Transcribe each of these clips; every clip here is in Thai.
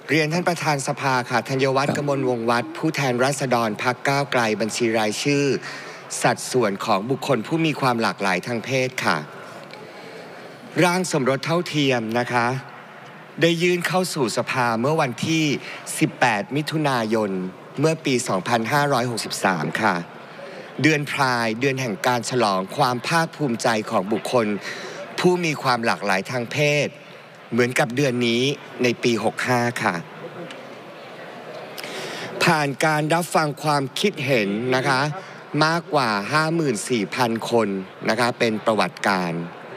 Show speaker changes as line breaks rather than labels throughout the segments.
เรียนท่านประธานสภาค่ะธัญวัฒน์กมลวงศ์วัฒน์ผู้แทนราษฎรพรรคก้าวไกลบัญชีรายชื่อสัดส่วนของบุคคลผู้มีความหลากหลายทางเพศค่ะร่างสมรสเท่าเทียมนะคะได้ยื่นเข้าสู่สภาเมื่อวันที่18มิถุนายนเมื่อปี2563ค่ะเดือนพรายเดือนแห่งการฉลองความภาคภูมิใจของบุคคลผู้มีความหลากหลายทางเพศเหมือนกับเดือนนี้ในปี65ค่ะผ่านการรับฟังความคิดเห็นนะคะมากกว่า 54,000 คนนะคะเป็นประวัติการ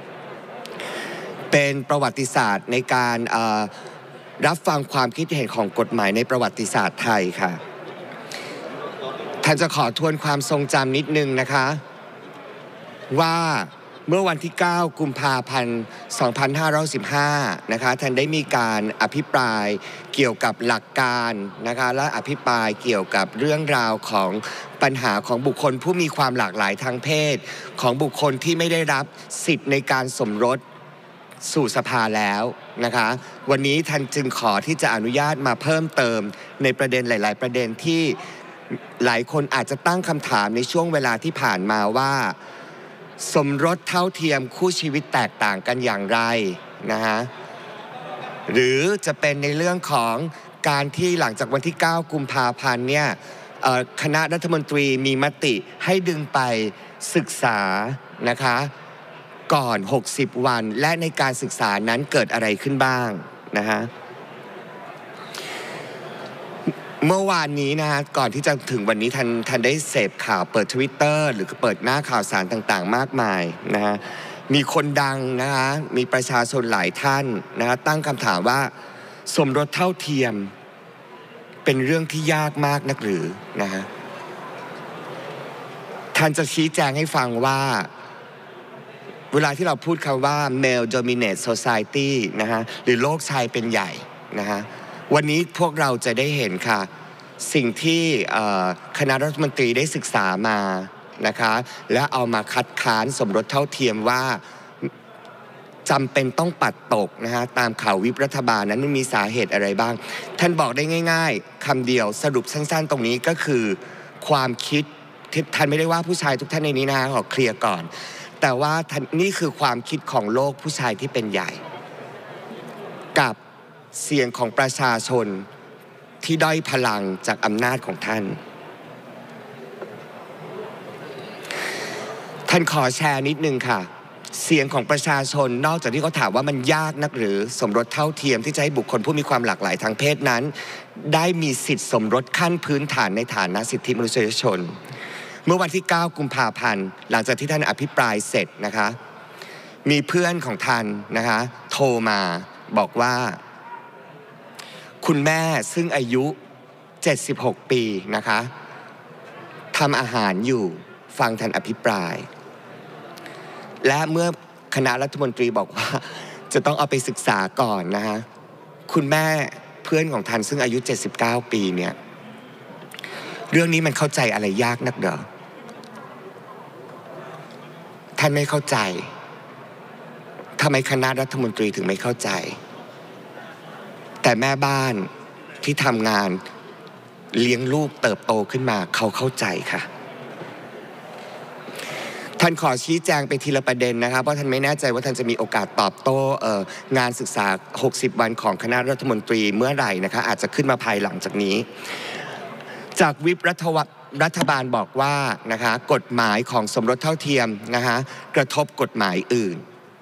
เป็นประวัติศาสตร์ในการรับฟังความคิดเห็นของกฎหมายในประวัติศาสตร์ไทยค่ะท่านจะขอทวนความทรงจำนิดนึงนะคะว่าเมื่อวันที่9กุมภาพันธ์2515นะคะท่านได้มีการอภิปรายเกี่ยวกับหลักการนะคะและอภิปรายเกี่ยวกับเรื่องราวของปัญหาของบุคคลผู้มีความหลากหลายทางเพศของบุคคลที่ไม่ได้รับสิทธิ์ในการสมรสสู่สภาแล้วนะคะวันนี้ท่านจึงขอที่จะอนุญาตมาเพิ่มเติมในประเด็นหลายๆประเด็นที่หลายคนอาจจะตั้งคำถามในช่วงเวลาที่ผ่านมาว่าสมรสเท่าเทียมคู่ชีวิตแตกต่างกันอย่างไรนะฮะหรือจะเป็นในเรื่องของการที่หลังจากวันที่9กุมภาพันธ์เนี่ยคณะรัฐมนตรีมีมติให้ดึงไปศึกษานะคะก่อน60วันและในการศึกษานั้นเกิดอะไรขึ้นบ้างนะฮะเมื่อวานนี้นะฮะก่อนที่จะถึงวันนี้ท่านได้เสพข่าวเปิด Twitter หรือเปิดหน้าข่าวสารต่างๆมากมายนะฮะมีคนดังนะคะมีประชาชนหลายท่านนะฮะตั้งคำถามว่าสมรสเท่าเทียมเป็นเรื่องที่ยากมากนักหรือนะฮะท่านจะชี้แจงให้ฟังว่าเวลาที่เราพูดคำว่า male dominate society นะฮะหรือโลกชายเป็นใหญ่นะฮะวันนี้พวกเราจะได้เห็นค่ะสิ่งที่คณะรัฐมนตรีได้ศึกษามานะคะและเอามาคัดค้านสมรสเท่าเทียมว่าจำเป็นต้องปัดตกนะฮะตามข่าววิปรัฐบาลนั้นมันมีสาเหตุอะไรบ้างท่านบอกได้ง่ายๆคำเดียวสรุปสั้นๆตรงนี้ก็คือความคิดท่านไม่ได้ว่าผู้ชายทุกท่านในนี้นะฮะขอเคลียร์ก่อนแต่ว่านี่คือความคิดของโลกผู้ชายที่เป็นใหญ่กับเสียงของประชาชนที่ด้อยพลังจากอำนาจของท่านขอแชร์นิดนึงค่ะเสียงของประชาชนนอกจากที่เขาถามว่ามันยากนักหรือสมรสเท่าเทียมที่จะให้บุคคลผู้มีความหลากหลายทางเพศนั้นได้มีสิทธิสมรสขั้นพื้นฐานในฐานะสิทธิมนุษยชนเมื่อวันที่9กุมภาพันธ์หลังจากที่ท่านอภิปรายเสร็จนะคะมีเพื่อนของท่านนะคะโทรมาบอกว่าคุณแม่ซึ่งอายุ76ปีนะคะทำอาหารอยู่ฟังท่านอภิปรายและเมื่อคณะรัฐมนตรีบอกว่าจะต้องเอาไปศึกษาก่อนนะฮะคุณแม่เพื่อนของท่านซึ่งอายุ79ปีเนี่ยเรื่องนี้มันเข้าใจอะไรยากนักเหรอท่านไม่เข้าใจทำไมคณะรัฐมนตรีถึงไม่เข้าใจแต่แม่บ้านที่ทำงานเลี้ยงลูกเติบโตขึ้นมาเขาเข้าใจค่ะท่านขอชี้แจงไปทีละประเด็นนะครับเพราะท่านไม่แน่ใจว่าท่านจะมีโอกาสตอบโต้งานศึกษา60วันของคณะรัฐมนตรีเมื่อไหร่นะคะอาจจะขึ้นมาภายหลังจากนี้จากวิปรัฐบาลบอกว่านะคะกฎหมายของสมรสเท่าเทียมนะคะกระทบกฎหมายอื่น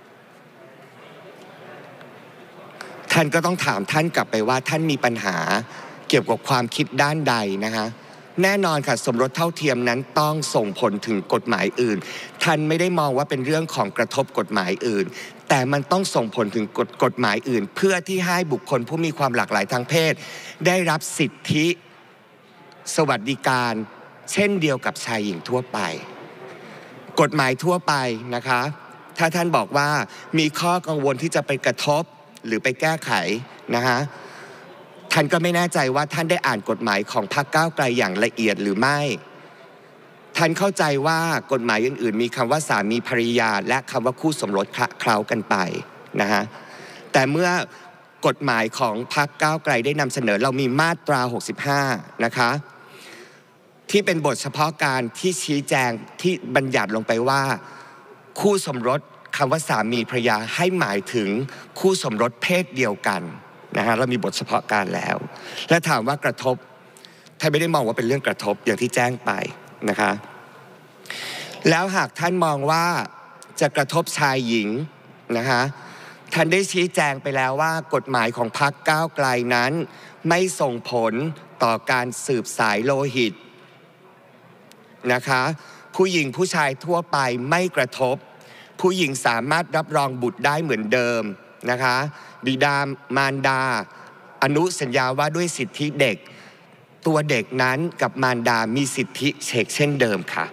ท่านก็ต้องถามท่านกลับไปว่าท่านมีปัญหาเกี่ยวกับความคิดด้านใดนะคะแน่นอนค่ะสมรสเท่าเทียมนั้นต้องส่งผลถึงกฎหมายอื่นท่านไม่ได้มองว่าเป็นเรื่องของกระทบกฎหมายอื่นแต่มันต้องส่งผลถึงกฎหมายอื่นเพื่อที่ให้บุคคลผู้มีความหลากหลายทางเพศได้รับสิทธิสวัสดิการเช่นเดียวกับชายหญิงทั่วไปกฎหมายทั่วไปนะคะถ้าท่านบอกว่ามีข้อกังวลที่จะไปกระทบหรือไปแก้ไขนะฮะท่านก็ไม่แน่ใจว่าท่านได้อ่านกฎหมายของพรรคก้าวไกลอย่างละเอียดหรือไม่ท่านเข้าใจว่ากฎหมายอื่นๆมีคำว่าสามีภริยาและคำว่าคู่สมรสคละเคล้ากันไปนะฮะแต่เมื่อกฎหมายของพรรคก้าวไกลได้นำเสนอเรามีมาตรา 65 นะคะที่เป็นบทเฉพาะการที่ชี้แจงที่บัญญัติลงไปว่าคู่สมรสคำว่าสามีภรรยาให้หมายถึงคู่สมรสเพศเดียวกันนะฮะเรามีบทเฉพาะการแล้วและถามว่ากระทบท่านไม่ได้มองว่าเป็นเรื่องกระทบอย่างที่แจ้งไปนะคะแล้วหากท่านมองว่าจะกระทบชายหญิงนะคะท่านได้ชี้แจงไปแล้วว่ากฎหมายของพรรคก้าวไกลนั้นไม่ส่งผลต่อการสืบสายโลหิตนะคะผู้หญิงผู้ชายทั่วไปไม่กระทบผู้หญิงสามารถรับรองบุตรได้เหมือนเดิมนะคะบิดามารดาอนุสัญญาว่าด้วยสิทธิเด็กตัวเด็กนั้นกับมารดามีสิทธิเช่นเดิมค่ะ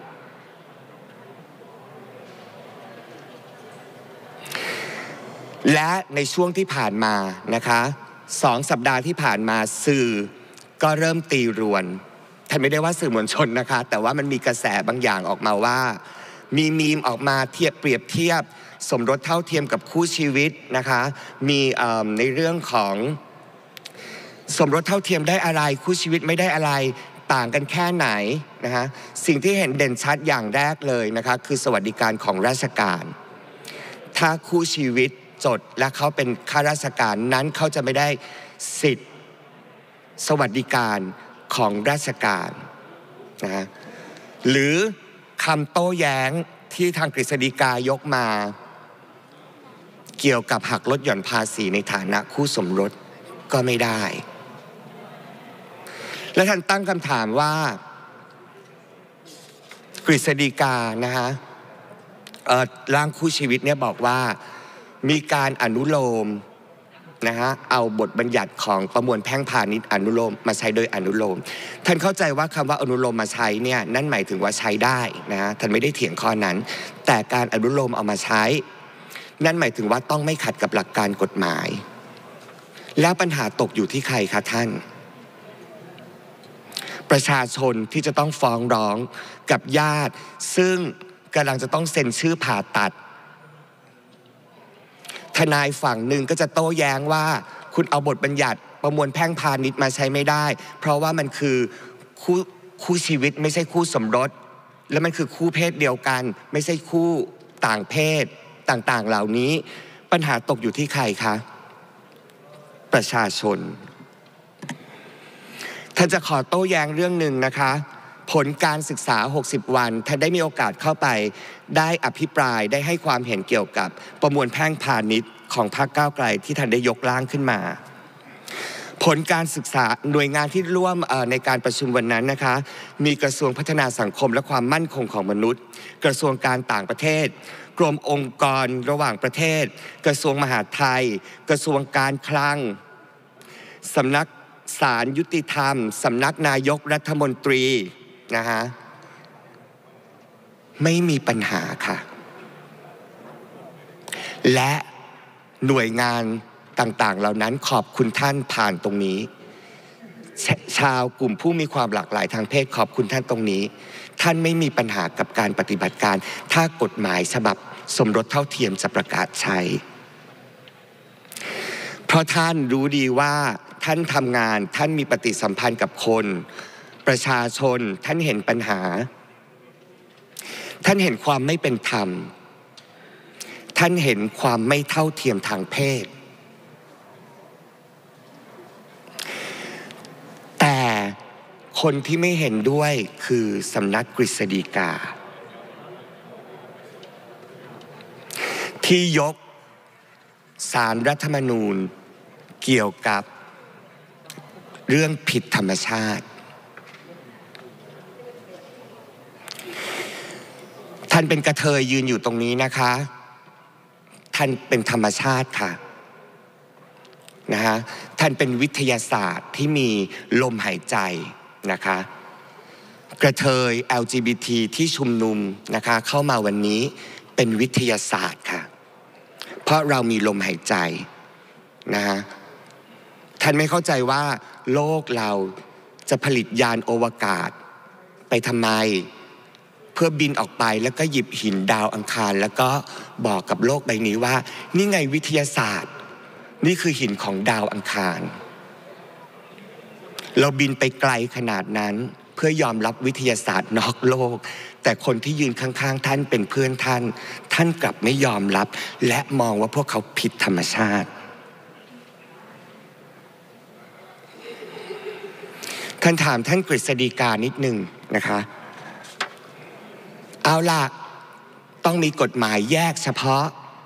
และในช่วงที่ผ่านมานะคะ2 สัปดาห์ที่ผ่านมาสื่อก็เริ่มตีรวนท่านไม่ได้ว่าสื่อมวลชนนะคะแต่ว่ามันมีกระแสบางอย่างออกมาว่ามีมีมออกมาเปรียบเทียบสมรสเท่าเทียมกับคู่ชีวิตนะคะมีในเรื่องของสมรสเท่าเทียมได้อะไรคู่ชีวิตไม่ได้อะไรต่างกันแค่ไหนนะคะสิ่งที่เห็นเด่นชัดอย่างแรกเลยนะคะคือสวัสดิการของราชการถ้าคู่ชีวิตจดและเขาเป็นข้าราชการนั้นเขาจะไม่ได้สิทธิ์สวัสดิการของราชการนะหรือคำโต้แย้งที่ทางกฤษฎีกายกมาเกี่ยวกับหักลดหย่อนภาษีในฐานะคู่สมรสก็ไม่ได้และท่านตั้งคำถามว่ากฤษฎีกานะคะร่างคู่ชีวิตเนี่ยบอกว่ามีการอนุโลมนะฮะเอาบทบัญญัติของประมวลแพ่งพาณิชย์อนุโลมมาใช้โดยอนุโลมท่านเข้าใจว่าคำว่าอนุโลมมาใช้เนี่ยนั่นหมายถึงว่าใช้ได้นะฮะท่านไม่ได้เถียงข้อนั้นแต่การอนุโลมเอามาใช้นั่นหมายถึงว่าต้องไม่ขัดกับหลักการกฎหมายแล้วปัญหาตกอยู่ที่ใครคะท่านประชาชนที่จะต้องฟ้องร้องกับญาติซึ่งกำลังจะต้องเซ็นชื่อผ่าตัดทนายฝั่งหนึ่งก็จะโต้แย้งว่าคุณเอาบทบัญญัติประมวลแพ่งพาณิชย์มาใช้ไม่ได้เพราะว่ามันคือคู่ชีวิตไม่ใช่คู่สมรสและมันคือคู่เพศเดียวกันไม่ใช่คู่ต่างเพศต่างๆเหล่านี้ปัญหาตกอยู่ที่ใครคะประชาชนท่านจะขอโต้แย้งเรื่องหนึ่งนะคะผลการศึกษา60 วันท่านได้มีโอกาสเข้าไปได้อภิปรายได้ให้ความเห็นเกี่ยวกับประมวลแพ่งพาณิชย์ของพรรคก้าวไกลที่ท่านได้ยกร่างขึ้นมาผลการศึกษาหน่วยงานที่ร่วมในการประชุมวันนั้นนะคะมีกระทรวงพัฒนาสังคมและความมั่นคงของมนุษย์กระทรวงการต่างประเทศกรมองค์กรระหว่างประเทศกระทรวงมหาดไทยกระทรวงการคลังสำนักศาลยุติธรรมสำนักนายกรัฐมนตรีนะฮะไม่มีปัญหาค่ะและหน่วยงานต่างๆเหล่านั้นขอบคุณท่านผ่านตรงนี้ชาวกลุ่มผู้มีความหลากหลายทางเพศขอบคุณท่านตรงนี้ท่านไม่มีปัญหากับการปฏิบัติการถ้ากฎหมายฉบับสมรสเท่าเทียมจะประกาศใช้เพราะท่านรู้ดีว่าท่านทำงานท่านมีปฏิสัมพันธ์กับคนประชาชนท่านเห็นปัญหาท่านเห็นความไม่เป็นธรรมท่านเห็นความไม่เท่าเทียมทางเพศแต่คนที่ไม่เห็นด้วยคือสำนักกฤษฎีกาที่ยกศาลรัฐธรรมนูญเกี่ยวกับเรื่องผิดธรรมชาติท่านเป็นกระเทยยืนอยู่ตรงนี้นะคะท่านเป็นธรรมชาติค่ะนะฮะท่านเป็นวิทยาศาสตร์ที่มีลมหายใจนะคะกระเทย LGBT ที่ชุมนุมนะคะเข้ามาวันนี้เป็นวิทยาศาสตร์ค่ะเพราะเรามีลมหายใจนะฮะท่านไม่เข้าใจว่าโลกเราจะผลิตยานอวกาศไปทำไมเพื่อบินออกไปแล้วก็หยิบหินดาวอังคารแล้วก็บอกกับโลกใบนี้ว่านี่ไงวิทยาศาสตร์นี่คือหินของดาวอังคารเราบินไปไกลขนาดนั้นเพื่อยอมรับวิทยาศาสตร์นอกโลกแต่คนที่ยืนข้างๆท่านเป็นเพื่อนท่านกลับไม่ยอมรับและมองว่าพวกเขาผิดธรรมชาติท่านถามท่านกฤษฎีกานิดหนึ่งนะคะเอาล่ะต้องมีกฎหมายแยกเฉพาะ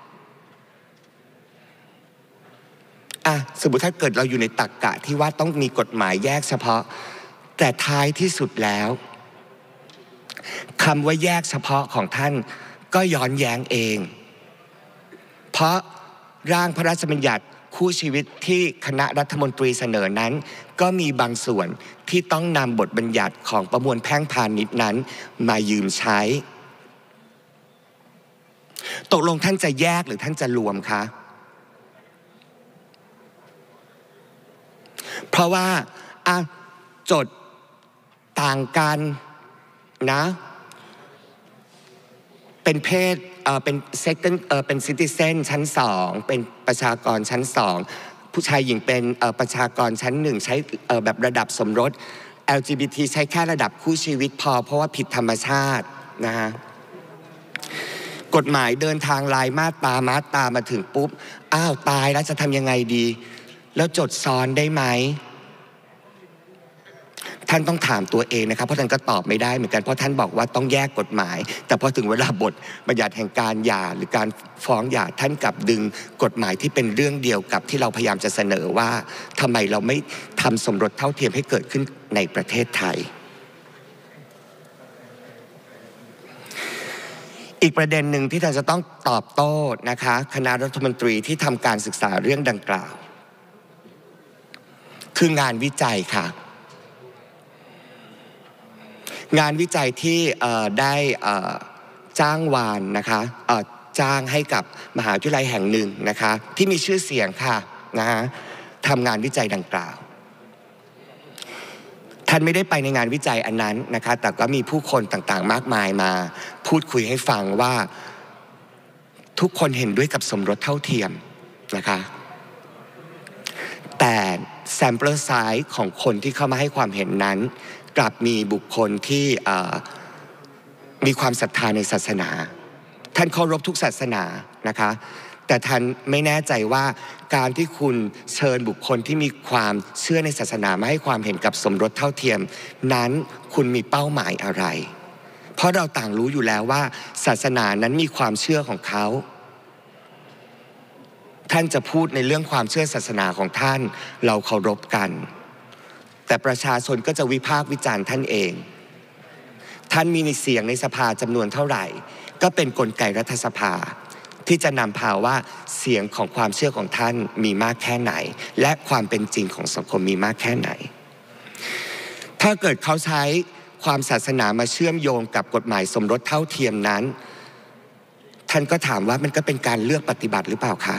สมมติถ้าเกิดเราอยู่ในตรรกะที่ว่าต้องมีกฎหมายแยกเฉพาะแต่ท้ายที่สุดแล้วคำว่าแยกเฉพาะของท่านก็ย้อนแย้งเองเพราะร่างพระราชบัญญัติคู่ชีวิตที่คณะรัฐมนตรีเสนอนั้นก็มีบางส่วนที่ต้องนำบทบัญญัติของประมวลแพ่งพาณิชย์นั้นมายืมใช้ตกลงท่านจะแยกหรือท่านจะรวมคะเพราะว่าจดต่างกันนะเป็นเพศเป็นเป็นซิติเซนชั้น2เป็นประชากรชั้น2ผู้ชายหญิงเป็นประชากรชั้น1ใช้แบบระดับสมรส LGBT ใช้แค่ระดับคู่ชีวิตพอเพราะว่าผิดธรรมชาตินะฮะกฎหมายเดินทางลายมาตรามาถึงปุ๊บตายแล้วจะทำยังไงดีแล้วจดซ้อนได้ไหมท่านต้องถามตัวเองนะครับเพราะท่านก็ตอบไม่ได้เหมือนกันเพราะท่านบอกว่าต้องแยกกฎหมายแต่พอถึงเวลาบทบัญญัติแห่งการหย่าหรือการฟ้องหย่าท่านกลับดึงกฎหมายที่เป็นเรื่องเดียวกับที่เราพยายามจะเสนอว่าทำไมเราไม่ทำสมรสเท่าเทียมให้เกิดขึ้นในประเทศไทยอีกประเด็นหนึ่งที่ท่านจะต้องตอบโต้นะคะคณะรัฐมนตรีที่ทำการศึกษาเรื่องดังกล่าวคืองานวิจัยค่ะงานวิจัยที่ได้จ้างวานนะคะจ้างให้กับมหาวิทยาลัยแห่งหนึ่งนะคะที่มีชื่อเสียงค่ะนะฮะทำงานวิจัยดังกล่าวท่านไม่ได้ไปในงานวิจัยอันนั้นนะคะแต่ก็มีผู้คนต่างๆมากมายมาพูดคุยให้ฟังว่าทุกคนเห็นด้วยกับสมรสเท่าเทียมนะคะแต่ sample size ของคนที่เข้ามาให้ความเห็นนั้นกลับมีบุคคลที่มีความศรัทธาในศาสนาท่านเคารพทุกศาสนานะคะแต่ท่านไม่แน่ใจว่าการที่คุณเชิญบุคคลที่มีความเชื่อในศาสนามาให้ความเห็นกับสมรสเท่าเทียมนั้นคุณมีเป้าหมายอะไรเพราะเราต่างรู้อยู่แล้วว่าศาสนานั้นมีความเชื่อของเขาท่านจะพูดในเรื่องความเชื่อศาสนาของท่านเราเคารพกันแต่ประชาชนก็จะวิพากษ์วิจารณ์ท่านเองท่านมีเสียงในสภาจำนวนเท่าไหร่ก็เป็นกลไกรัฐสภาที่จะนำพาว่าเสียงของความเชื่อของท่านมีมากแค่ไหนและความเป็นจริงของสังคมมีมากแค่ไหนถ้าเกิดเขาใช้ความศาสนามาเชื่อมโยงกับกฎหมายสมรสเท่าเทียมนั้นท่านก็ถามว่ามันก็เป็นการเลือกปฏิบัติหรือเปล่าคะ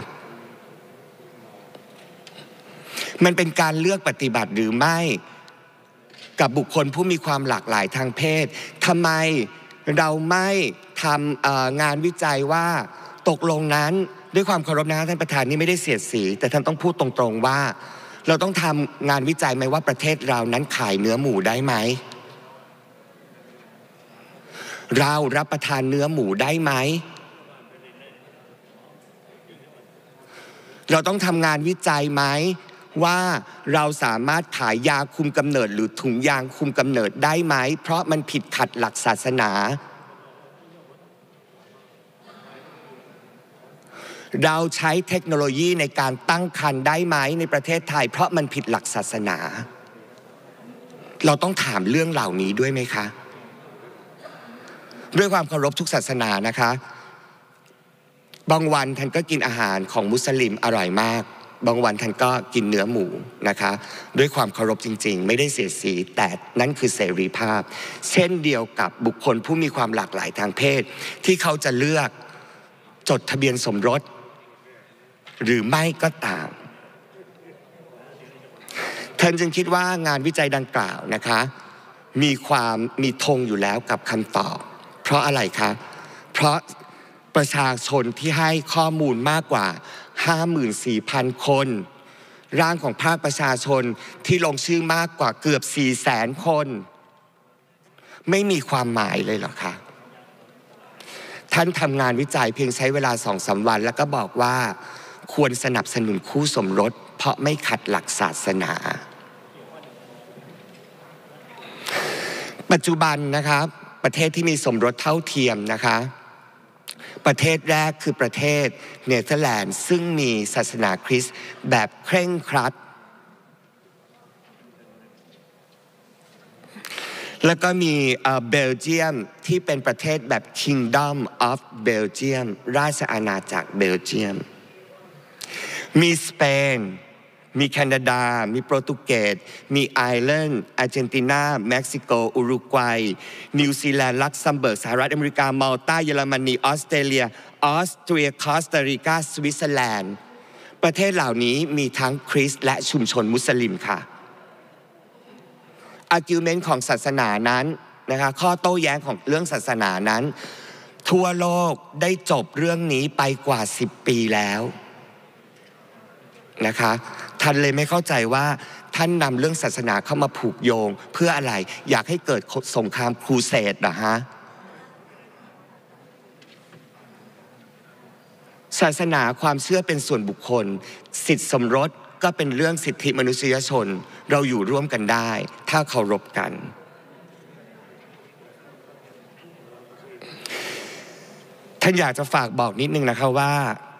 มันเป็นการเลือกปฏิบัติหรือไม่กับบุคคลผู้มีความหลากหลายทางเพศทำไมเราไม่ทำงานวิจัยว่าตกลงนั้นด้วยความเคารพนะท่านประธานนี่ไม่ได้เสียดสีแต่ท่านต้องพูดตรงๆว่าเราต้องทำงานวิจัยไหมว่าประเทศเรานั้นขายเนื้อหมูได้ไหมเรารับประทานเนื้อหมูได้ไหมเราต้องทำงานวิจัยไหมว่าเราสามารถขายยาคุมกำเนิดหรือถุงยางคุมกำเนิดได้ไหมเพราะมันผิดขัดหลักศาสนาเราใช้เทคโนโลยีในการตั้งครรภ์ได้ไหมในประเทศไทยเพราะมันผิดหลักศาสนาเราต้องถามเรื่องเหล่านี้ด้วยไหมคะด้วยความเคารพทุกศาสนานะคะบางวันท่านก็กินอาหารของมุสลิมอร่อยมากบางวันท่านก็กินเนื้อหมูนะคะด้วยความเคารพจริงๆไม่ได้เสียดสีแต่นั่นคือเสรีภาพเช่นเดียวกับบุคคลผู้มีความหลากหลายทางเพศที่เขาจะเลือกจดทะเบียนสมรสหรือไม่ก็ตามท่านจึงคิดว่างานวิจัยดังกล่าวนะคะมีธงอยู่แล้วกับคำตอบเพราะอะไรคะเพราะประชาชนที่ให้ข้อมูลมากกว่า 54,000 คน ร่างของภาคประชาชนที่ลงชื่อมากกว่าเกือบ 400,000 คน ไม่มีความหมายเลยเหรอคะท่านทำงานวิจัยเพียงใช้เวลา 2-3 วันแล้วก็บอกว่าควรสนับสนุนคู่สมรสเพราะไม่ขัดหลักศาสนาปัจจุบันนะครับประเทศที่มีสมรสเท่าเทียมนะคะประเทศแรกคือประเทศเนเธอร์แลนด์ซึ่งมีศาสนาคริสต์แบบเคร่งครัดแล้วก็มีเบลเยียมที่เป็นประเทศแบบ Kingdom of Belgium ราชอาณาจักรเบลเยียมมีสเปนมีแคนาดามีโปรตุเกสมีไอร์แลนด์อาร์เจนตินาเม็กซิโกอุรุกวัยนิวซีแลนด์ลักเซมเบิร์กสหรัฐอเมริกามัลตาเยอรมนีออสเตรเลียออสเตรียคอสตาริกาสวิตเซอร์แลนด์ประเทศเหล่านี้มีทั้งคริสต์และชุมชนมุสลิมค่ะargument ของศาสนานั้นนะคะข้อโต้แย้งของเรื่องศาสนานั้นทั่วโลกได้จบเรื่องนี้ไปกว่า10 ปีแล้วนะคะท่านเลยไม่เข้าใจว่าท่านนำเรื่องศาสนาเข้ามาผูกโยงเพื่ออะไรอยากให้เกิดสงครามครูเสดเหรอฮะศาสนาความเชื่อเป็นส่วนบุคคลสิทธิสมรสก็เป็นเรื่องสิทธิมนุษยชนเราอยู่ร่วมกันได้ถ้าเคารพกันท่านอยากจะฝากบอกนิดนึงนะคะว่า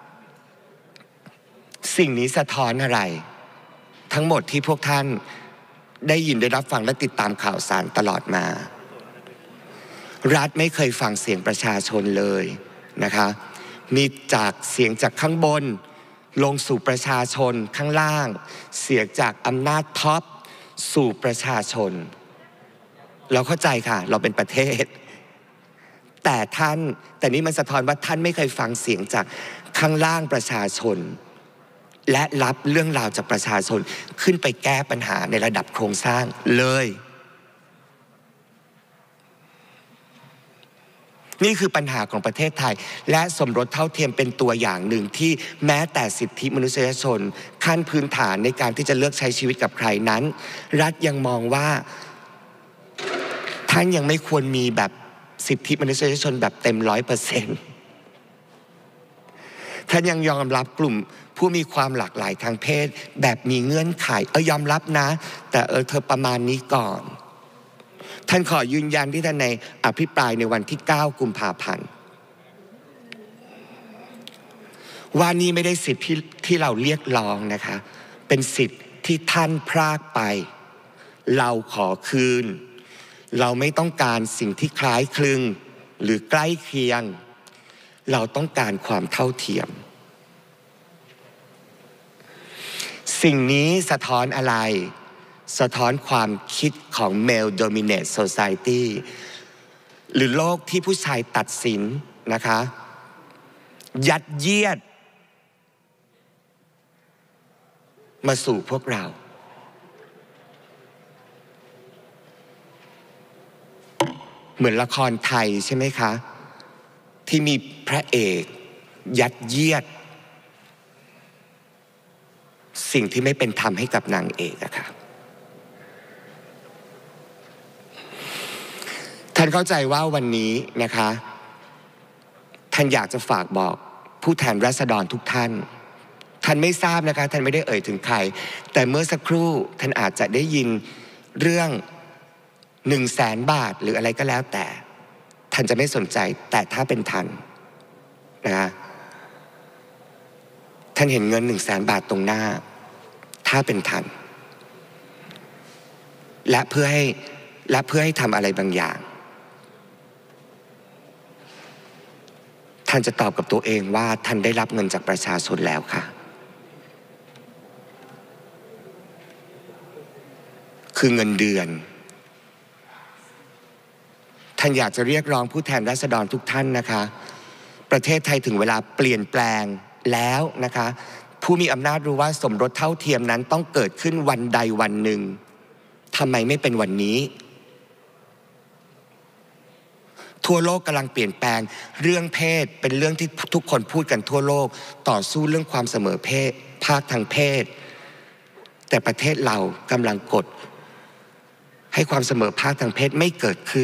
สิ่งนี้สะท้อนอะไรทั้งหมดที่พวกท่านได้ยินได้รับฟังและติดตามข่าวสารตลอดมารัฐไม่เคยฟังเสียงประชาชนเลยนะคะมีจากเสียงจากข้างบนลงสู่ประชาชนข้างล่างเสียงจากอำนาจท็อปสู่ประชาชนเราเข้าใจค่ะเราเป็นประเทศแต่นี่มันสะท้อนว่าท่านไม่เคยฟังเสียงจากข้างล่างประชาชนและรับเรื่องราวจากประชาชนขึ้นไปแก้ปัญหาในระดับโครงสร้างเลยนี่คือปัญหาของประเทศไทยและสมรสเท่าเทียมเป็นตัวอย่างหนึ่งที่แม้แต่สิทธิมนุษยชนขั้นพื้นฐานในการที่จะเลือกใช้ชีวิตกับใครนั้นรัฐยังมองว่าท่านยังไม่ควรมีแบบสิทธิมนุษยชนแบบเต็ม 100%ท่านยังยอมรับกลุ่มผู้มีความหลากหลายทางเพศแบบมีเงื่อนไขยอมรับนะแต่เธอประมาณนี้ก่อนท่านขอยืนยันที่ท่านในอภิปรายในวันที่9 กุมภาพันธ์ว่านี่ไม่ได้สิทธิที่เราเรียกร้องนะคะเป็นสิทธิที่ท่านพรากไปเราขอคืนเราไม่ต้องการสิ่งที่คล้ายคลึงหรือใกล้เคียงเราต้องการความเท่าเทียมสิ่งนี้สะท้อนอะไรสะท้อนความคิดของ male dominant society หรือโลกที่ผู้ชายตัดสินนะคะยัดเยียดมาสู่พวกเราเหมือนละครไทยใช่ไหมคะที่มีพระเอกยัดเยียดสิ่งที่ไม่เป็นธรรมให้กับนางเอกอะค่ะท่านเข้าใจว่าวันนี้นะคะท่านอยากจะฝากบอกผู้แทนราษฎรทุกท่านท่านไม่ทราบนะคะท่านไม่ได้เอ่ยถึงใครแต่เมื่อสักครู่ท่านอาจจะได้ยินเรื่อง100,000 บาทหรืออะไรก็แล้วแต่ท่านจะไม่สนใจแต่ถ้าเป็นท่านนะท่านเห็นเงิน100,000 บาทตรงหน้าถ้าเป็นท่านและเพื่อให้ทำอะไรบางอย่างท่านจะตอบกับตัวเองว่าท่านได้รับเงินจากประชาชนแล้วค่ะคือเงินเดือนท่านอยากจะเรียกร้องผู้แทนราษฎรทุกท่านนะคะประเทศไทยถึงเวลาเปลี่ยนแปลงแล้วนะคะผู้มีอำนาจรู้ว่าสมรสเท่าเทียมนั้นต้องเกิดขึ้นวันใดวันหนึ่งทำไมไม่เป็นวันนี้ททั่วโลกกำลังเปลี่ยนแปลงเรื่องเพศเป็นเรื่องที่ทุกคนพูดกันทั่วโลกต่อสู้เรื่องความเสมอเพศภาคทางเพศแต่ประเทศเรากำลังกดให้ความเสมอภาคทางเพศไม่เกิดขึ้น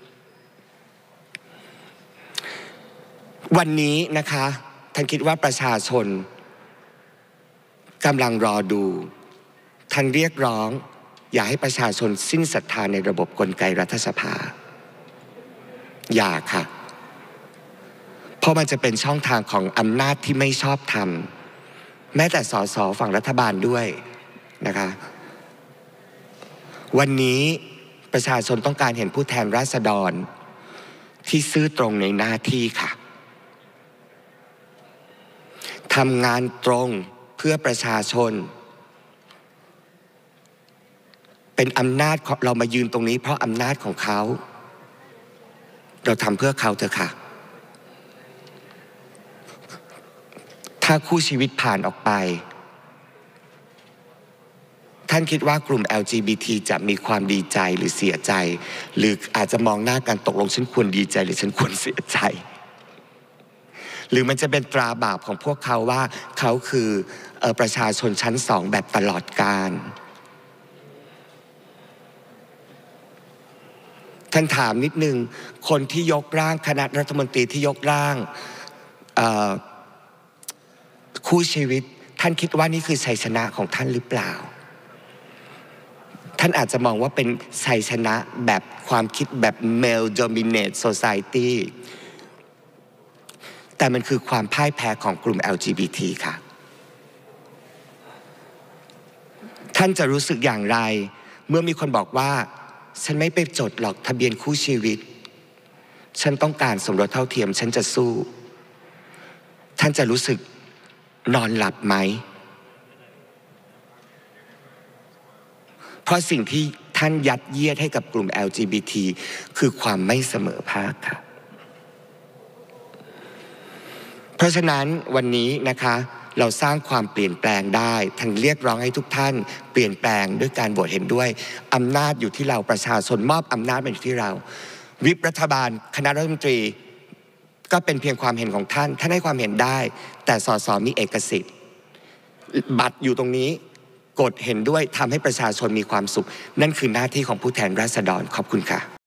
วันนี้นะคะท่านคิดว่าประชาชนกำลังรอดูท่านเรียกร้องอย่าให้ประชาชนสิ้นศรัทธาในระบบกลไกรัฐสภาอย่าค่ะเพราะมันจะเป็นช่องทางของอำนาจที่ไม่ชอบธรรมแม้แต่สสฝั่งรัฐบาลด้วยนะคะวันนี้ประชาชนต้องการเห็นผู้แทนราษฎรที่ซื่อตรงในหน้าที่ค่ะทำงานตรงเพื่อประชาชนเป็นอำนาจของเรามายืนตรงนี้เพราะอำนาจของเขาเราทำเพื่อเขาเถอะค่ะถ้าคู่ชีวิตผ่านออกไปท่านคิดว่ากลุ่ม LGBT จะมีความดีใจหรือเสียใจหรืออาจจะมองหน้ากันตกลงฉันควรดีใจหรือฉันควรเสียใจหรือมันจะเป็นตราบาปของพวกเขาว่าเขาคือประชาชนชั้นสองแบบตลอดกาลท่านถามนิดนึงคนที่ยกร่างคณะรัฐมนตรีที่ยกร่างคู่ชีวิตท่านคิดว่านี่คือชัยชนะของท่านหรือเปล่าท่านอาจจะมองว่าเป็นชัยชนะแบบความคิดแบบ male dominate society แต่มันคือความพ่ายแพ้ของกลุ่ม LGBT ค่ะท่านจะรู้สึกอย่างไรเมื่อมีคนบอกว่าฉันไม่ไปจดหรอกทะเบียนคู่ชีวิตฉันต้องการสมรสเท่าเทียมฉันจะสู้ท่านจะรู้สึกนอนหลับไหมเพราะสิ่งที่ท่านยัดเยียดให้กับกลุ่ม LGBT คือความไม่เสมอภาคค่ะเพราะฉะนั้นวันนี้นะคะเราสร้างความเปลี่ยนแปลงได้ท่านเรียกร้องให้ทุกท่านเปลี่ยนแปลงด้วยการโหวตเห็นด้วยอำนาจอยู่ที่เราประชาชนมอบอำนาจมาอยู่ที่เราวิปรัฐบาลคณะรัฐมนตรีก็เป็นเพียงความเห็นของท่านให้ความเห็นได้แต่สสมีเอกสิทธิ์บัตรอยู่ตรงนี้กดเห็นด้วยทำให้ประชาชนมีความสุขนั่นคือหน้าที่ของผู้แทนราษฎรขอบคุณค่ะ